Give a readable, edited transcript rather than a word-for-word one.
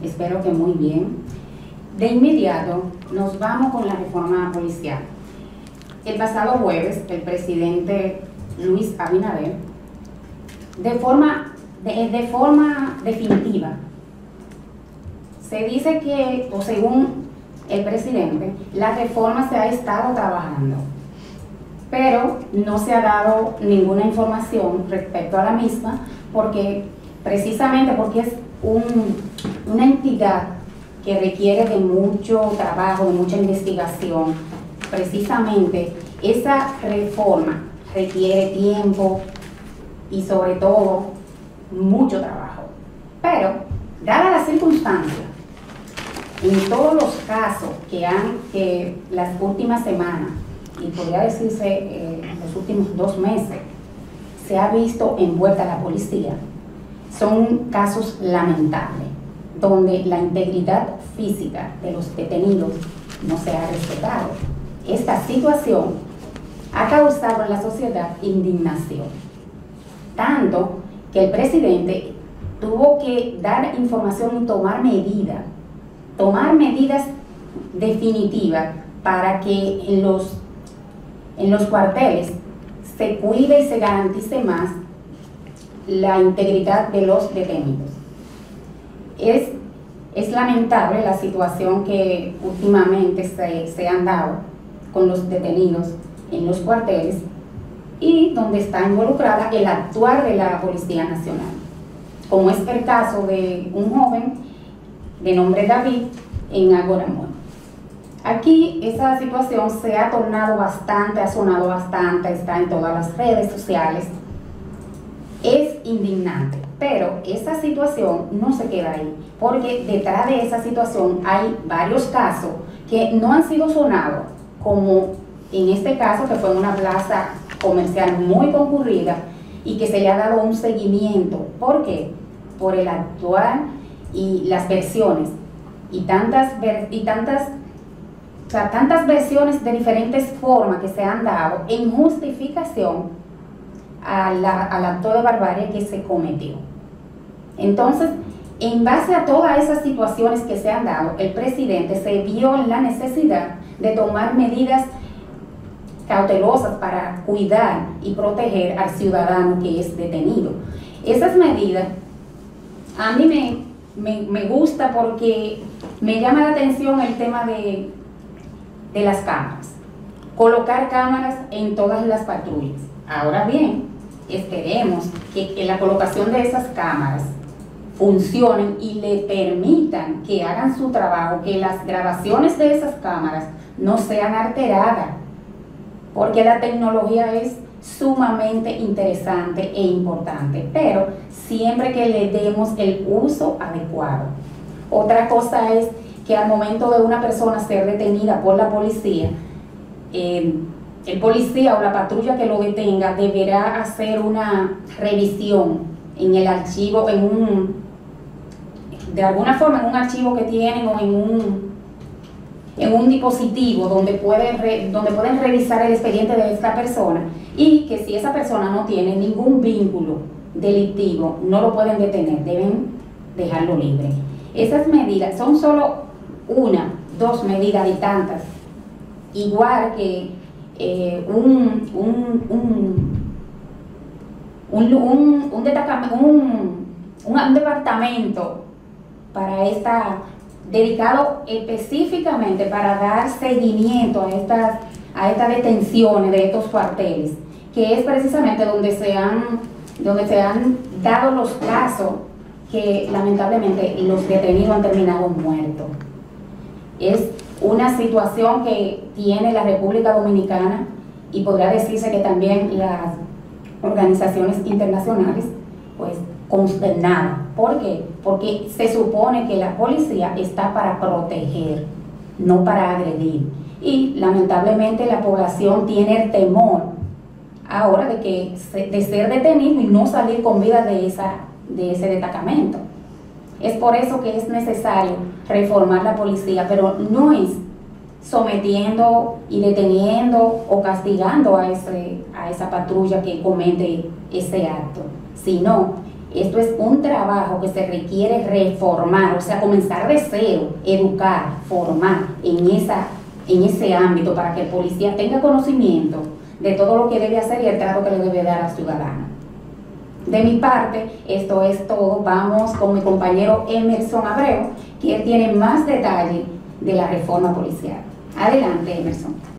Espero que muy bien. De inmediato nos vamos con la reforma policial. El pasado jueves, el presidente Luis Abinader, de forma definitiva, se dice que, o según el presidente, la reforma se ha estado trabajando, pero no se ha dado ninguna información respecto a la misma, precisamente porque es una entidad que requiere de mucho trabajo, de mucha investigación. Precisamente esa reforma requiere tiempo y sobre todo mucho trabajo. Pero, dada la circunstancia, en todos los casos que las últimas semanas, y podría decirse los últimos 2 meses, se ha visto envuelta la policía, son casos lamentables, donde la integridad física de los detenidos no se ha respetado. Esta situación ha causado en la sociedad indignación, tanto que el presidente tuvo que dar información y tomar medidas definitivas para que en los cuarteles se cuide y se garantice más la integridad de los detenidos. Es lamentable la situación que últimamente se han dado con los detenidos en los cuarteles y donde está involucrada el actuar de la Policía Nacional, como es el caso de un joven de nombre David en Agoramón. Aquí esa situación se ha tornado bastante, ha sonado bastante, está en todas las redes sociales. Es indignante, pero esa situación no se queda ahí, porque detrás de esa situación hay varios casos que no han sido sonados, como en este caso que fue en una plaza comercial muy concurrida y que se le ha dado un seguimiento. ¿Por qué? Por el actuar y las versiones y tantas versiones de diferentes formas que se han dado en justificación al acto de barbarie que se cometió. Entonces, en base a todas esas situaciones que se han dado, el presidente se vio en la necesidad de tomar medidas cautelosas para cuidar y proteger al ciudadano que es detenido. Esas medidas a mí me gusta porque me llama la atención el tema de las cámaras. Colocar cámaras en todas las patrullas. Ahora bien, esperemos que la colocación de esas cámaras funcionen y le permitan que hagan su trabajo, que las grabaciones de esas cámaras no sean alteradas, porque la tecnología es sumamente interesante e importante, pero siempre que le demos el uso adecuado. Otra cosa es que al momento de una persona ser detenida por la policía, el policía o la patrulla que lo detenga deberá hacer una revisión en el archivo, de alguna forma en un archivo que tienen o en un dispositivo donde pueden revisar el expediente de esta persona, y que si esa persona no tiene ningún vínculo delictivo, no lo pueden detener, deben dejarlo libre. Esas medidas son solo 1, 2 medidas de tantas, igual que un departamento dedicado específicamente para dar seguimiento a estas detenciones de estos cuarteles, que es precisamente donde se han dado los casos que lamentablemente los detenidos han terminado muertos. Es una situación que tiene la República Dominicana, y podría decirse que también las organizaciones internacionales, pues consternadas. ¿Por qué? Porque se supone que la policía está para proteger, no para agredir. Y lamentablemente la población tiene el temor ahora de ser detenido y no salir con vida de ese destacamento. Es por eso que es necesario reformar la policía, pero no es sometiendo y deteniendo o castigando a esa patrulla que comete ese acto, sino Esto es un trabajo que se requiere reformar, o sea, comenzar de cero, educar, formar en ese ámbito para que el policía tenga conocimiento de todo lo que debe hacer y el trato que le debe dar al ciudadano. De mi parte, esto es todo. Vamos con mi compañero Emerson Abreu, que tiene más detalle de la reforma policial. Adelante, Emerson.